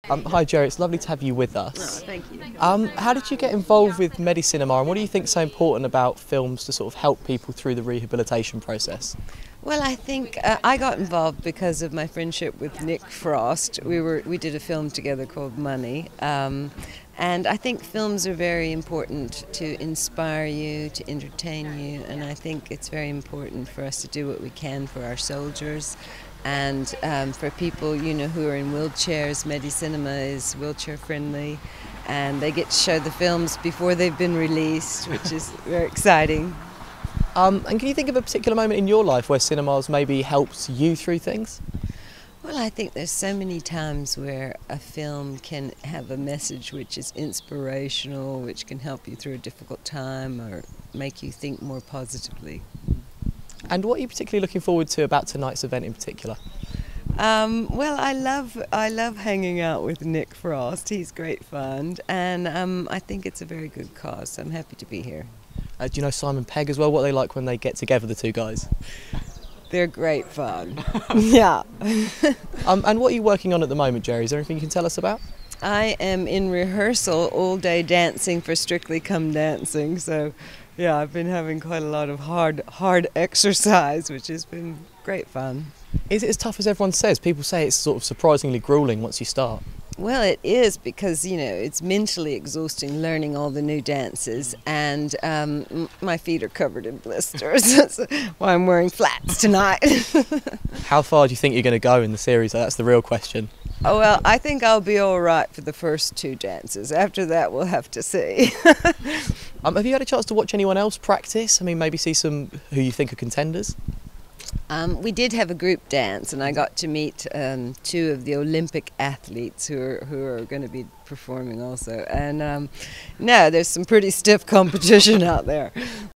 Hi Jerry, it's lovely to have you with us. Thank you. How did you get involved with Medicinema, and what do you think is so important about films to sort of help people through the rehabilitation process? Well, I think I got involved because of my friendship with Nick Frost. We did a film together called Money, and I think films are very important to inspire you, to entertain you, and I think it's very important for us to do what we can for our soldiers. And for people, who are in wheelchairs, Medicinema is wheelchair friendly, and they get to show the films before they've been released, which is very exciting. And can you think of a particular moment in your life where cinemas maybe helped you through things? Well, I think there's so many times where a film can have a message which is inspirational, which can help you through a difficult time or make you think more positively. And what are you particularly looking forward to about tonight's event in particular? Well, I love hanging out with Nick Frost. He's great fun, and I think it's a very good cause. So I'm happy to be here. Do you know Simon Pegg as well? What are they like when they get together, the two guys? They're great fun. Yeah. And what are you working on at the moment, Jerry? Is there anything you can tell us about? I am in rehearsal all day dancing for Strictly Come Dancing. So, yeah, I've been having quite a lot of hard exercise, which has been great fun. Is it as tough as everyone says? People say it's sort of surprisingly gruelling once you start. Well, it is because, it's mentally exhausting learning all the new dances, and my feet are covered in blisters. That's why I'm wearing flats tonight. How far do you think you're going to go in the series? That's the real question. Oh, well, I think I'll be all right for the first two dances. After that, we'll have to see. Have you had a chance to watch anyone else practice? I mean, maybe see some who you think are contenders? We did have a group dance, and I got to meet two of the Olympic athletes who are going to be performing also. And no, there's some pretty stiff competition out there.